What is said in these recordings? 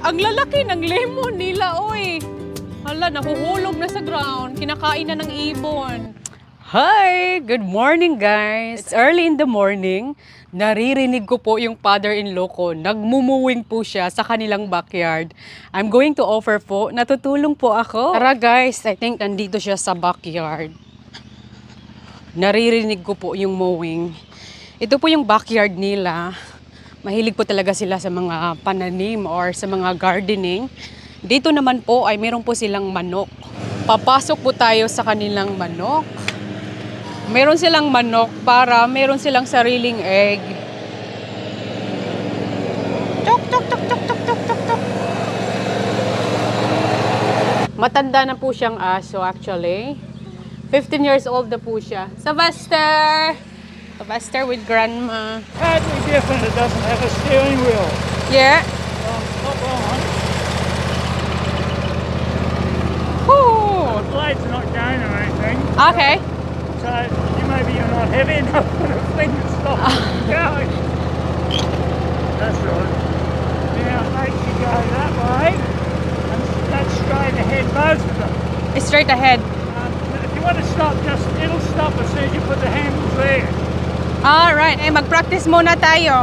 Ang lalaki ng lemon nila, oy. Hala, nahuhulog na sa ground. Kinakain na ng ibon. Hi! Good morning, guys. It's early in the morning. Naririnig ko po yung father-in-law ko. Nagmumuwing po siya sa kanilang backyard. I'm going to offer po. Natutulong po ako. Tara, guys. I think nandito siya sa backyard. Naririnig ko po yung mowing. Ito po yung backyard nila. Mahilig po talaga sila sa mga pananim or sa mga gardening. Dito naman po ay meron po silang manok. Papasok po tayo sa kanilang manok. Meron silang manok para meron silang sariling egg. Tok, tok, tok, tok, tok, tok, tok, tok. Matanda na po siyang aso actually. 15 years old na po siya. Sylvester! Sylvester with grandma. Totally different. It doesn't have a steering wheel. Yeah. Not wrong. Woo. The blades are not going or anything. Okay. So maybe you're not heavy enough for the thing to stop going. That's right. Now it makes you go that way, and that's straight ahead, both of them. Straight ahead. If you want to stop, it'll stop as soon as you put the handles there. Alright, mag-practice muna tayo.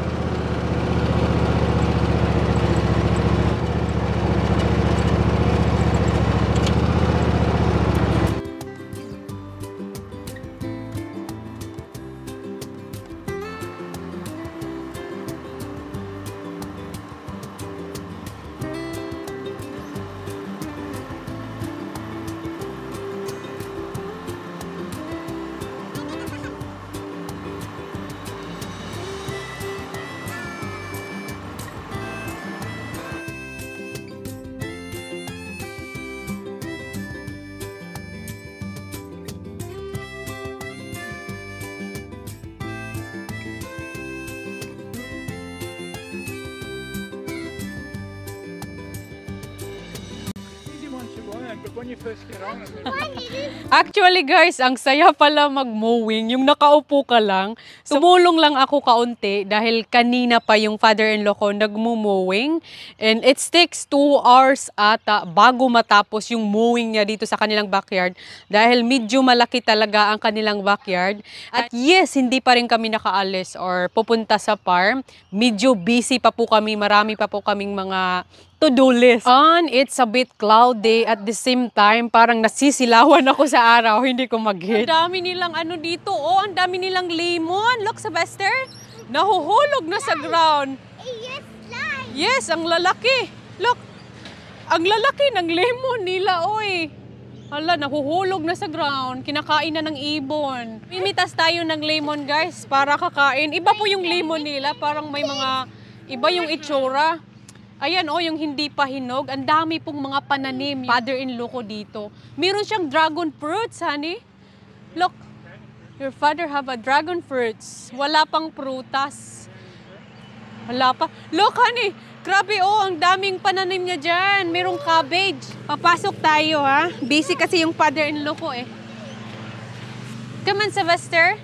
But when you first get on it, Actually guys, ang saya pala mag-mowing. Yung nakaupo ka lang. Tumulong lang ako kaunti dahil kanina pa yung father-in-law ko nagmo-mowing. And it takes 2 hours ata bago matapos yung mowing niya dito sa kanilang backyard. Dahil medyo malaki talaga ang kanilang backyard. At yes, hindi pa rin kami nakaalis or pupunta sa farm. Medyo busy pa po kami. Marami pa po kaming mga to-do list. And it's a bit cloudy at the same time, parang nasisilawan ako sa araw, hindi ko mag-hit. Ang dami nilang ano dito, oh, ang dami nilang lemon. Look, Sylvester, nahuhulog na sa ground. Yes, ang lalaki. Look, ang lalaki ng lemon nila, oy. Hala, nahuhulog na sa ground. Kinakain na ng ibon. Mimitas tayo ng lemon, guys, para kakain. Iba po yung lemon nila, parang may mga, iba yung itsura. Ayan, oh, yung hindi pa hinog. Ang dami pong mga pananim. Father-in-law ko dito. Meron siyang dragon fruits, honey. Look, your father have a dragon fruits. Wala pang prutas. Wala pa. Look, honey, grabe, oh, ang daming pananim niya dyan. Merong cabbage. Papasok tayo, ha. Busy kasi yung father-in-law ko, eh. Come on, Sylvester.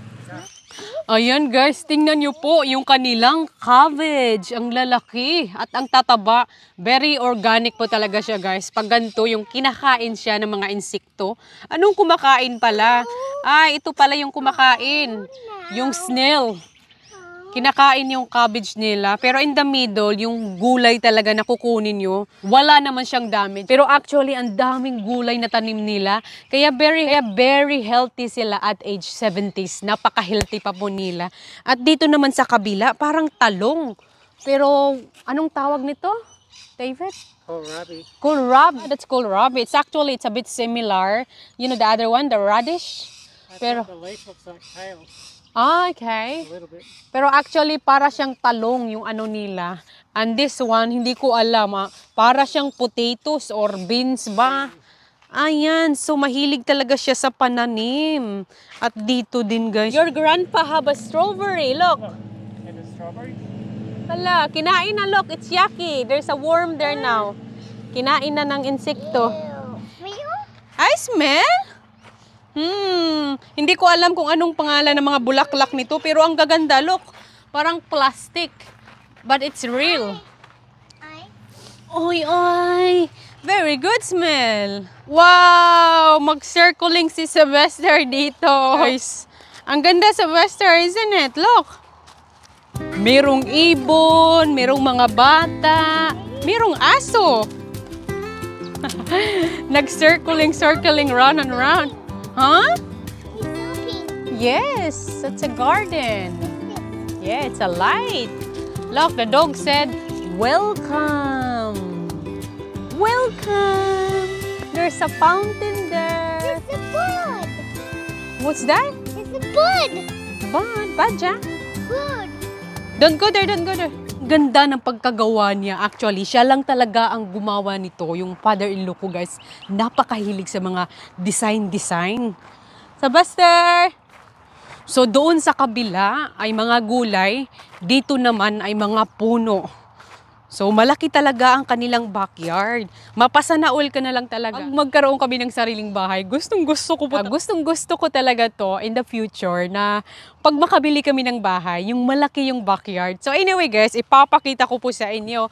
Ayan guys, tingnan nyo po yung kanilang cabbage. Ang lalaki at ang tataba. Very organic po talaga siya guys. Pag ganito, yung kinakain siya ng mga insekto. Anong kumakain pala? Ay, ito pala yung kumakain. Yung snail. Kinakain yung cabbage nila. Pero in the middle, yung gulay talaga na kukunin nyo, wala naman siyang damage. Pero actually, ang daming gulay na tanim nila. Kaya very healthy sila at age 70s. Napaka-healthy pa po nila. At dito naman sa kabila, parang talong. Pero anong tawag nito, David? kohlrabi. Kohlrabi. That's kohlrabi. It's a bit similar. You know the other one, the radish? Pero The leaf looks like kale. Ah, okay. A little bit. Pero actually, para siyang talong yung ano nila. And this one, hindi ko alam. Para siyang potatoes or beans ba? Ayan. So, mahilig talaga siya sa pananim. At dito din, guys. Your grandpa have a strawberry. Look. And the strawberry? Hala, kinain na. Look, it's yucky. There's a worm there now. Kinain na ng insekto. I smell? Hindi ko alam kung anong pangalan ng mga bulaklak nito, pero ang gaganda, look, parang plastic, but it's real. Oy, oy! Very good smell! Wow! Mag-circling si Sylvester dito. Guys, ang ganda Sylvester, isn't it? Look! Merong ibon, merong mga bata, merong aso. Circling round and round. Huh? Yes, it's a garden. Yeah, it's a light. Look, the dog said, welcome. Welcome. There's a fountain there. It's a bird. What's that? It's a bird. Badja. Bird. Don't go there, don't go there. Ganda ng pagkagawa niya. Actually, siya lang talaga ang gumawa nito. Yung father-in-law ko, guys. Napakahilig sa mga design. Sylvester! So, doon sa kabila ay mga gulay. Dito naman ay mga puno. So, malaki talaga ang kanilang backyard. Mapasanaol ka na lang talaga. Pag magkaroon kami ng sariling bahay, gustong-gusto ko talaga to in the future na pag makabili kami ng bahay, yung malaki yung backyard. So, anyway guys, ipapakita ko po sa inyo.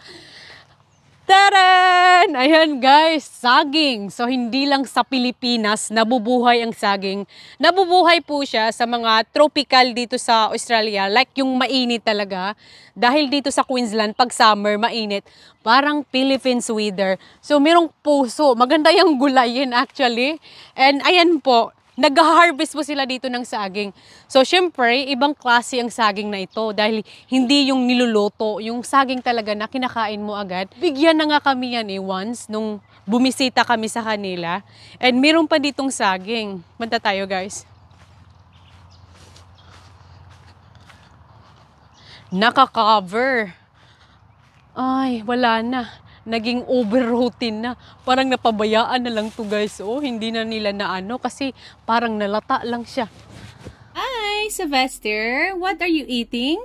Taran! Ayan guys, saging. So, hindi lang sa Pilipinas nabubuhay ang saging. Nabubuhay po siya sa mga tropical dito sa Australia. Like yung mainit talaga. Dahil dito sa Queensland, pag summer, mainit. Parang Philippines weather. So, merong puso. Maganda yung gulayin actually. And ayan po, nag-harvest po sila dito ng saging. So, syempre, ibang klase ang saging na ito dahil hindi yung niluluto, yung saging talaga na kinakain mo agad. Bigyan na nga kami yan once nung bumisita kami sa kanila. And meron pa ditong saging. Manta tayo, guys. Naka-cover. Ay, wala na. Naging over routine na. Parang napabayaan na lang to guys. Oh, hindi na nila na ano kasi parang nalata lang siya. Hi, Sylvester. What are you eating?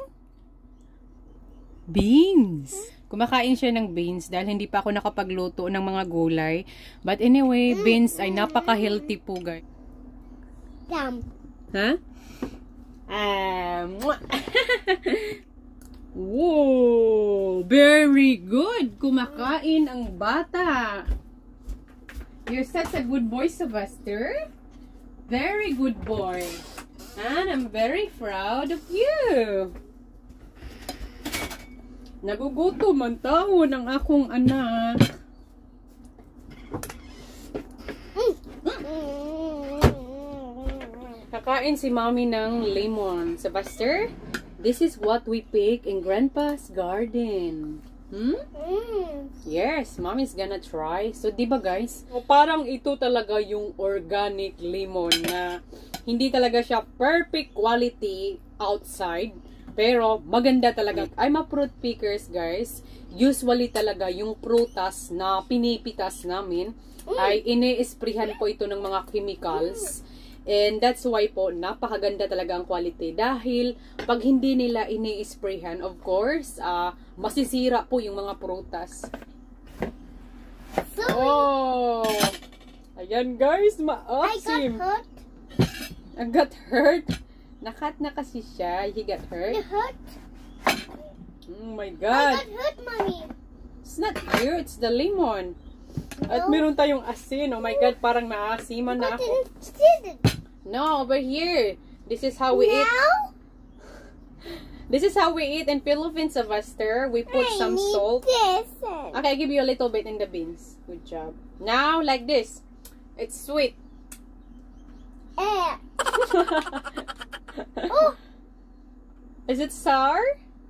Beans. Kumakain siya ng beans dahil hindi pa ako nakapagluto ng mga gulay. But anyway, beans ay napaka-healthy po guys. Yum. Ha? Wow! Very good! Kumakain ang bata. You're such a good boy, Sylvester. Very good boy. And I'm very proud of you. Nagugutom ang tao ng akong anak. Kakain si mommy ng lemon. Sylvester? This is what we pick in Grandpa's garden. Yes, Mommy's gonna try. So, di ba guys? So, parang ito talaga yung organic lemon na hindi talaga siya perfect quality outside. Pero, maganda talaga. I'm a fruit pickers, guys. Usually talaga yung prutas na pinipitas namin ay ini-sprayhan po ito ng mga chemicals. And that's why po, napakaganda talaga ang quality. Dahil, pag hindi nila ini-sprayhan, of course, masisira po yung mga prutas. Oh! Ayan guys, maasim! I got hurt? Nakat na kasi siya. He got hurt? It hurt? Oh my God! I got hurt, Mommy. It's not you, it's the lemon. No. At meron tayong asin. Oh my God, parang naasiman na ako. No, over here. This is how we eat. Now? This is how we eat in Philippines, Sylvester. We put some salt. This. Okay, I give you a little bit in the beans. Good job. Now, like this. It's sweet. Oh. Is it sour?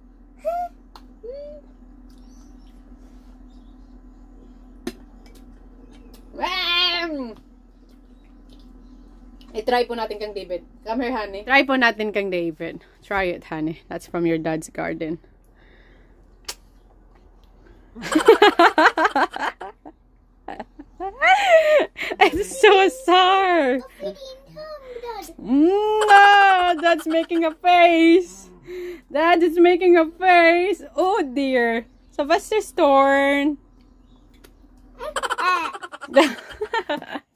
I-try po natin kang David. Come here, honey. Try po natin kang David. Try it, honey. That's from your dad's garden. It's so sour. Dad's making a face. Dad is making a face. Oh dear. Sylvester's torn.